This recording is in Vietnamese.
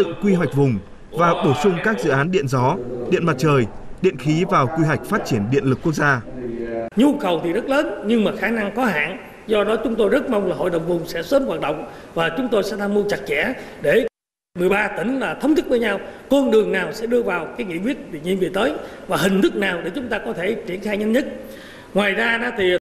dựng quy hoạch vùng và bổ sung các dự án điện gió, điện mặt trời, điện khí vào quy hoạch phát triển điện lực quốc gia. Nhu cầu thì rất lớn nhưng mà khả năng có hạn. Do đó chúng tôi rất mong là Hội đồng vùng sẽ sớm hoạt động và chúng tôi sẽ tham mưu chặt chẽ để 13 tỉnh là thống nhất với nhau con đường nào sẽ đưa vào cái nghị quyết nhiệm kỳ tới và hình thức nào để chúng ta có thể triển khai nhanh nhất. Ngoài ra thì